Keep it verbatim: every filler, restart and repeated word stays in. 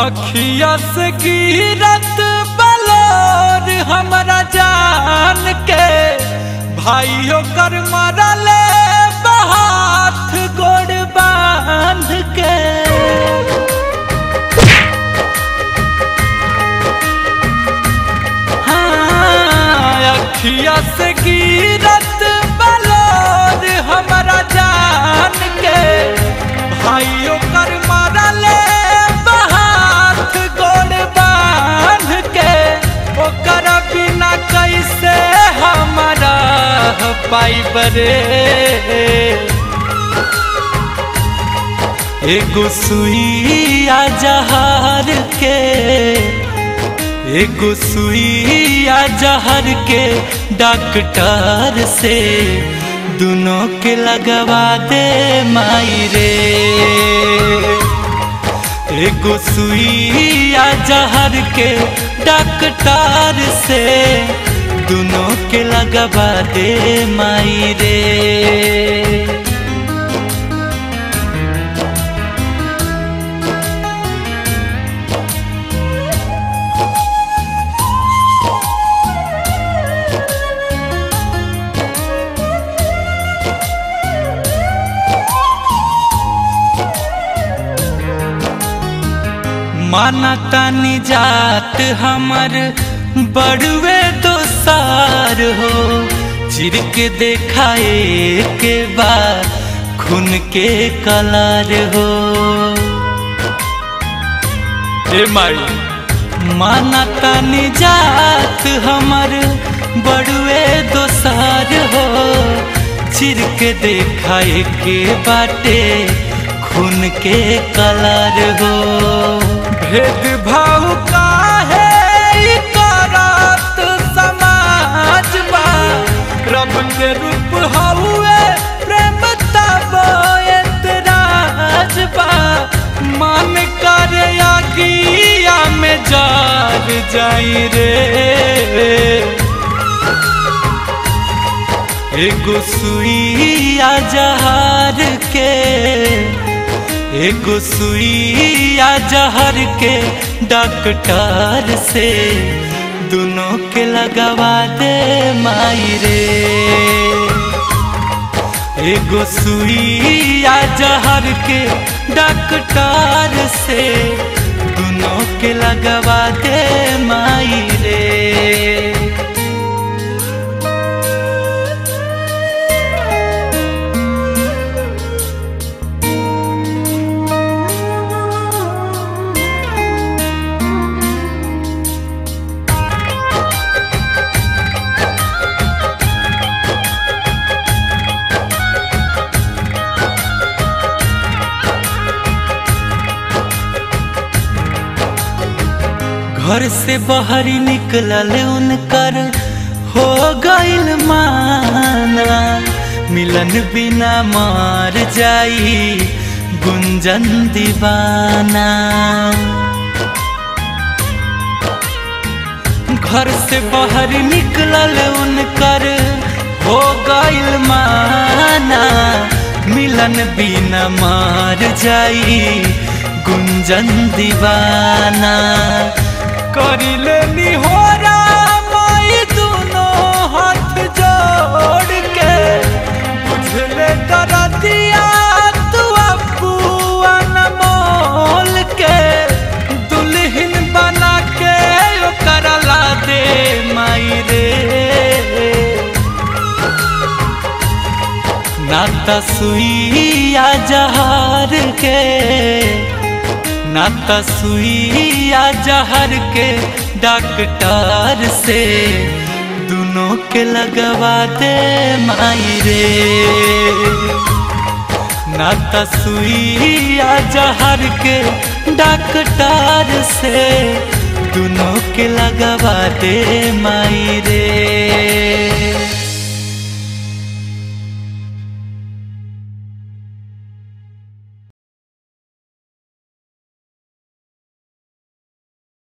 अखिया से गिरत बलोर हमरा जान के, भाइयों कर मरले हाथ गोड़ बांध के। हाँ अखिया से गिरत बलोर हमरा जान के, भाइयों कर मरले हाथ गोड़ बांध के। ओकर बिना कैसे हमारा पाई बरे, एगो सुइया जहर के, एगो सुइया जहर के डॉक्टर से दोनों के लगवा दे माई रे। एगो सुइया जहर के डॉक्टर से दोनों के लगवा दे माई रे। मानता निजात हमर बड़ुए दोसार हो, चिर के देखाए के बाद खून के कलर हो। ए माई मानता निजात हमर बड़ुए दोसार हो, चिर के देखाए के बाटे खून के कलर हो। भेदभाव काहे करत समाज बा, रब के रूप हउए प्रेम तब एतराज बा। मन करे आगिया में जल जाई रे, एगो सुइया जहर के, एगो सुइया जहर के डॉक्टर से दोनों के लगवा दे माई रे। एगो सुइया जहर के डॉक्टर से दोनों के लगवा दे माई रे। घर से बाहर निकलल उनकर हो गइल माना, मिलन बिना मार जाई गुंजन दीवाना। घर से बाहर निकलल उनकर हो गइल माना, मिलन बिना मार जाई गुंजन दीवाना। करिले निहोरा माई दोनों हाथ जोड़ के, बुझले दरदिया तू अबुआ अनमोल के। दुल्हन बना के ओकर ला दे माई रे, नाता सुइया जहर के, नाता सुइया जहर के डॉक्टर से दोनों के लगवा दे माई रे। नाता सुइया जहर के डॉक्टर से दोनों के लगवा दे माई रे।